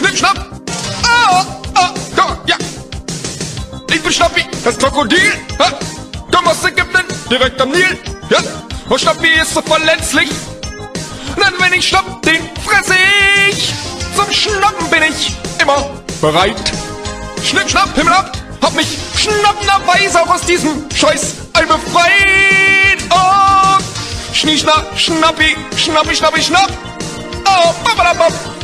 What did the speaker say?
Schnipp, schnapp. Da, ja. Ich bin Schnappi, das Krokodil. Ha? Komm aus Ägypten, direkt am Nil. Ja. Und Schnappi ist so verletzlich. Denn wenn ich schnapp, den fresse ich. Zum Schnappen bin ich immer bereit. Schnipp, schnapp, Himmel ab. Hab mich schnappenderweise auch aus diesem Scheiß-Ei befreit. Und Schnie, schnapp, Schnappi, Schnappi, Schnappi, schnapp. Oh, babadabab.